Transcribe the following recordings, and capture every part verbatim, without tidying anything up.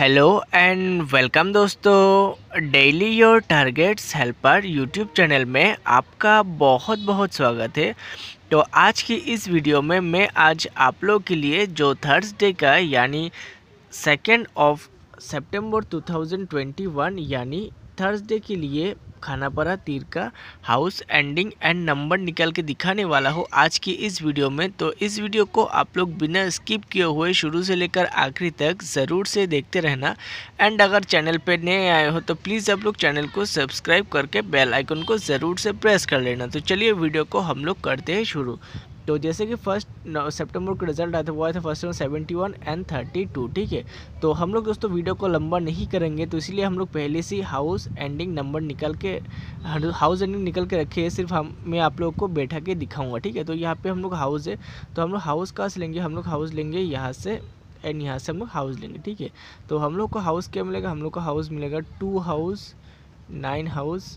Hello and welcome दोस्तों, daily your targets helper YouTube channel में आपका बहुत बहुत स्वागत है। तो आज की इस वीडियो में मैं आज आप लोग के लिए जो थर्सडे का यानी second of September two thousand twenty one यानी थर्सडे के लिए खानापारा तीर का हाउस एंडिंग एंड नंबर निकाल के दिखाने वाला हो आज की इस वीडियो में। तो इस वीडियो को आप लोग बिना स्किप किए हुए शुरू से लेकर आखिरी तक ज़रूर से देखते रहना। एंड अगर चैनल पे नए आए हो तो प्लीज़ आप लोग चैनल को सब्सक्राइब करके बेल आइकन को ज़रूर से प्रेस कर लेना। तो चलिए वीडियो को हम लोग करते हैं शुरू। तो जैसे कि फर्स्ट सितंबर को रिजल्ट आया था वो आया था फर्स्ट में seventy one and thirty two, ठीक है। तो हम लोग दोस्तों वीडियो को लंबा नहीं करेंगे, तो इसलिए हम लोग पहले से हाउस एंडिंग नंबर निकल के हाउस एंडिंग निकल के रखे हैं। सिर्फ हम मैं आप लोगों को बैठा के दिखाऊंगा, ठीक है। तो यहाँ पे हम लोग हाउस है, तो हम लोग हाउस कहाँ से लेंगे, हम लोग हाउस लेंगे यहाँ से एंड यहाँ से हम लोग हाउस लेंगे, ठीक है। तो हम लोग को हाउस क्या मिलेगा, हम लोग को हाउस मिलेगा two house, nine house,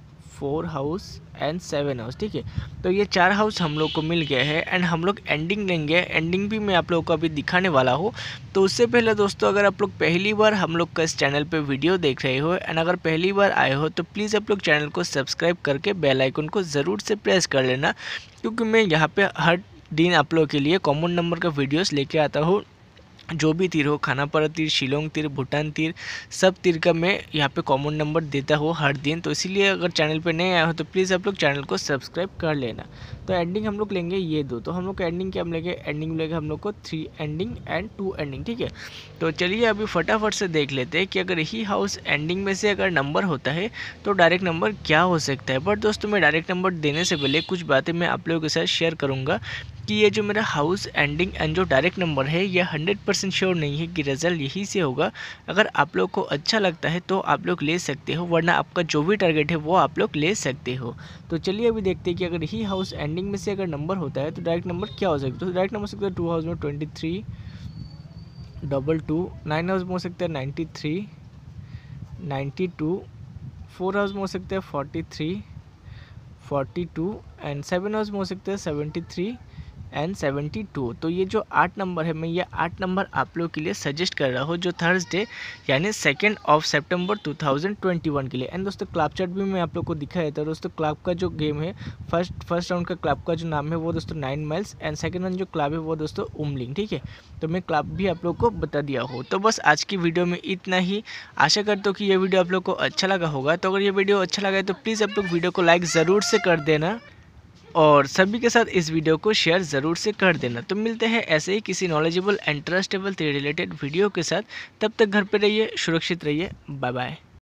four house and seven house, ठीक है। तो ये चार हाउस हम लोग को मिल गए हैं एंड हम लोग एंडिंग लेंगे। एंडिंग भी मैं आप लोगों को अभी दिखाने वाला हूँ। तो उससे पहले दोस्तों, अगर आप लोग पहली बार हम लोग का इस चैनल पे वीडियो देख रहे हो एंड अगर पहली बार आए हो तो प्लीज़ आप लोग चैनल को सब्सक्राइब करके बेल आइकन को ज़रूर से प्रेस कर लेना, क्योंकि मैं यहाँ पर हर दिन आप लोगों के लिए कॉमन नंबर का वीडियोज़ लेके आता हूँ। जो भी तीर हो, खानापारा तीर, शिलोंग तीर, भूटान तीर, सब तीर का मैं यहाँ पे कॉमन नंबर देता हूँ हर दिन। तो इसीलिए अगर चैनल पे नए आए हो तो प्लीज़ आप लोग चैनल को सब्सक्राइब कर लेना। तो एंडिंग हम लोग लेंगे ये दो, तो हम लोग का एंडिंग क्या मिलेगा, एंडिंग मिलेगा हम लोग को three ending and two ending, ठीक है। तो चलिए अभी फटाफट से देख लेते हैं कि अगर यही हाउस एंडिंग में से अगर नंबर होता है तो डायरेक्ट नंबर क्या हो सकता है। बट दोस्तों, मैं डायरेक्ट नंबर देने से पहले कुछ बातें मैं आप लोगों के साथ शेयर करूँगा कि ये जो मेरा हाउस एंडिंग एंड जो डायरेक्ट नंबर है ये हंड्रेड परसेंट श्योर नहीं है कि रिजल्ट यही से होगा। अगर आप लोग को अच्छा लगता है तो आप लोग ले सकते हो, वरना आपका जो भी टारगेट है वो आप लोग ले सकते हो। तो चलिए अभी देखते हैं कि अगर यही हाउस एंडिंग में से अगर नंबर होता है तो डायरेक्ट नंबर क्या हो सकता है। तो डायरेक्ट नंबर हो सकता है टू हाउस में twenty three, double two, nine house में हो सकता है ninety three, ninety two, four house में हो सकता है forty three, forty two and seven house में हो सकता है seventy three and seventy two. तो ये जो आठ नंबर है, मैं ये आठ नंबर आप लोग के लिए सजेस्ट कर रहा हूँ जो थर्सडे यानी second of September two thousand twenty one के लिए। एंड दोस्तों क्लब चार्ट भी मैं आप लोग को दिखाया था। दोस्तों क्लब का जो गेम है, फर्स्ट फर्स्ट राउंड का क्लब का जो नाम है वो दोस्तों Nine Miles and second round जो क्लब है वो दोस्तों उमलिंग, ठीक है। तो मैं क्लब भी आप लोग को बता दिया हो। तो बस आज की वीडियो में इतना ही। आशा करता हूँ कि ये वीडियो आप लोग को अच्छा लगा होगा। तो अगर ये वीडियो अच्छा लगा है तो प्लीज़ आप लोग वीडियो को लाइक ज़रूर से कर देना और सभी के साथ इस वीडियो को शेयर ज़रूर से कर देना। तो मिलते हैं ऐसे ही किसी नॉलेजेबल एंड ट्रस्टेबल से रिलेटेड वीडियो के साथ। तब तक घर पे रहिए, सुरक्षित रहिए, बाय बाय।